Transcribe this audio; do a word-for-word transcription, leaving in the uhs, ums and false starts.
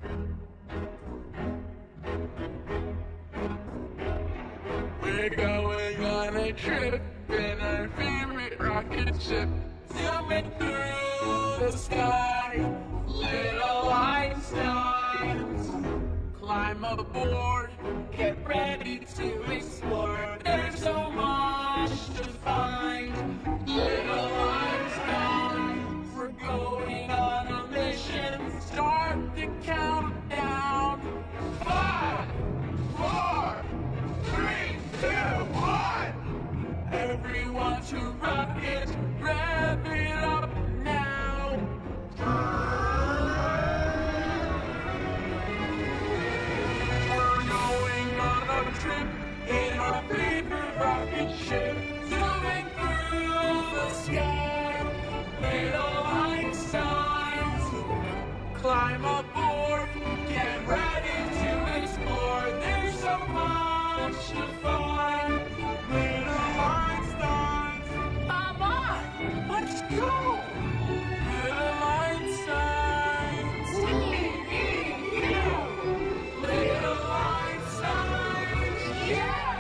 We're going on a trip in our favorite rocket ship, zooming through the sky. Little Einsteins, climb aboard, get ready to explore. There's so much to find. Little Einsteins, we're going on a mission. Start the countdown. Five, four, three, two, one. Everyone to rocket, rev it up now. We're going on a trip in our favorite rocket ship, zooming through the sky. Little Einsteins, climb aboard, get ready to explore. There's so much to find. Little Einsteins, come on, let's go. Little Einsteins, little Einsteins, yeah.